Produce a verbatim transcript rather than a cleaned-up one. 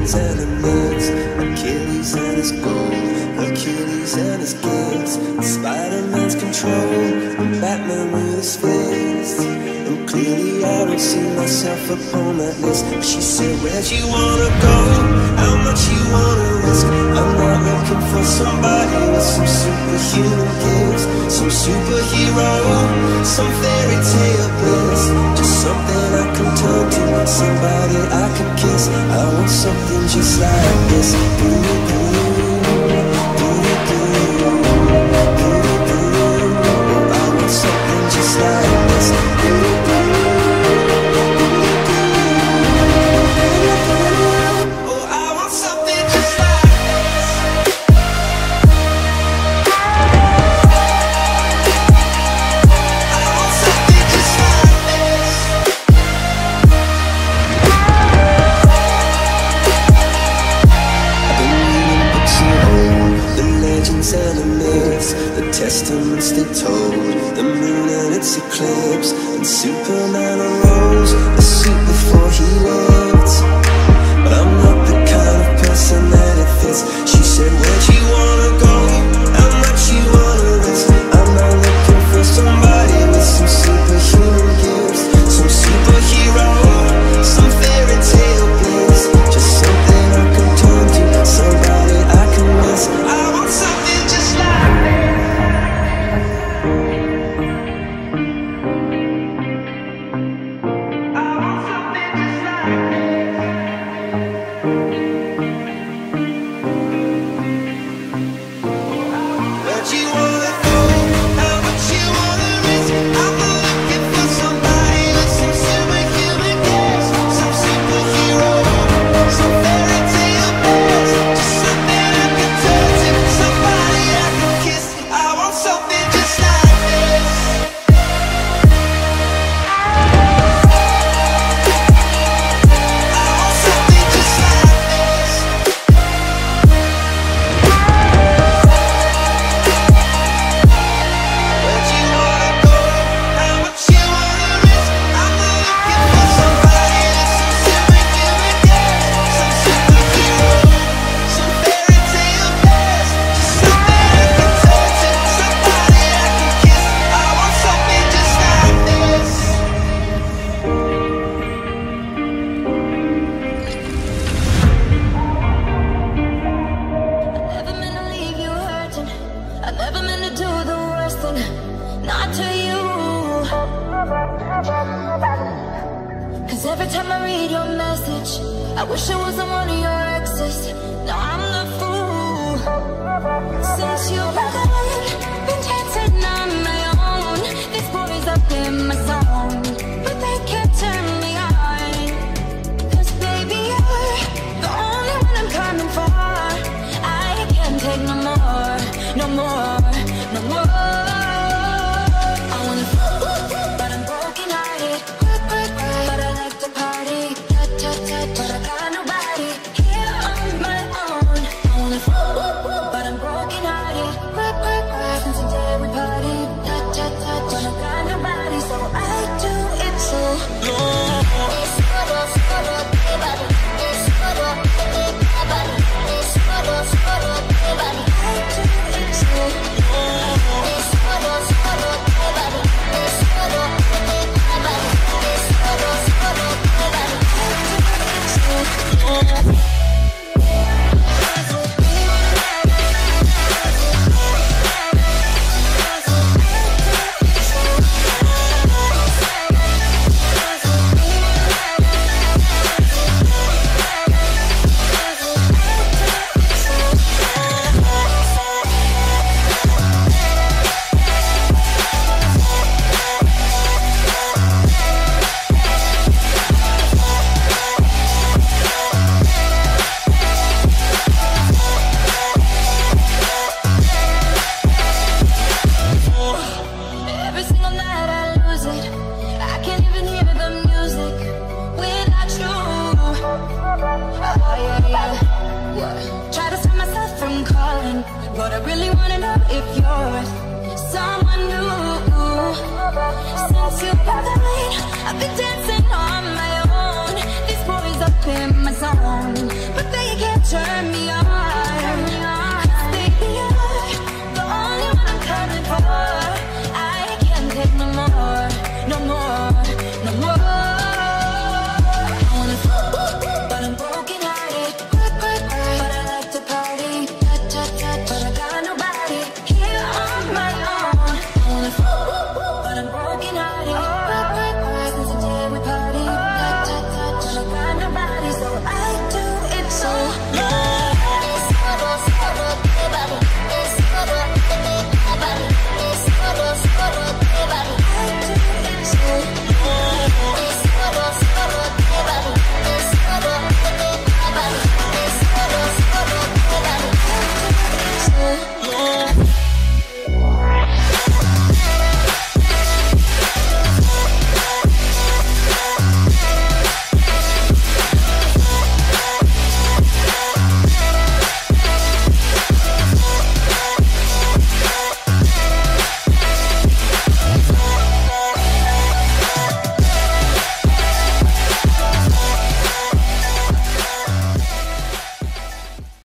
legends and the myths, Achilles and his gold, Achilles and his gifts, and Spider-Man's control, and Batman with his fists. And clearly I don't see myself upon that list. She said, where'd you wanna go? How much you wanna risk? I'm not looking for somebody with some superhuman gifts, some superhero, some fairy tale bliss. Just something I can turn to, somebody I can kiss. I want something just like this. Ooh, ooh. Something just like this. Oh, I want something just like this. I want something just like this. I've been reading books of old, the legends and the myths, the testaments they told, the moon and its eclipse, and Superman arose a suit before he lived. But I'm not the kind of person that it fits. She said, where'd you wanna go? How much you wanna risk? I'm not looking for somebody with some superhuman gifts, some superhero, some fairy tale bliss. Just something I can turn to, somebody I can miss. I want something just like this. Every time I read your message, I wish I wasn't one of your exes. Now I'm the fool. Since you've been gone, been dancing on my own. These boys up in my zone, but they can't turn me on. Cause baby, you're the only one I'm coming for. I can't take no more, no more, no more. I wanna fool, but I'm broken hearted. Quick, quick, quick, but I like to party. Touch, touch, touch, but I got nobody here on my own. I wanna fool, but I'm broken hearted. Quick, quick, quick, since the day we party. Touch, touch, touch, but I got nobody, so I do it too. It's solo, solo, everybody. It's solo, everybody. It's solo, solo, everybody. I do it too. It's solo, solo, everybody. It's solo, everybody. It's solo, solo, everybody. I do it too. But I really wanna know if you're someone new. Since you've been gone, I've been dancing on my own. These boys up in my zone, but they turn me on.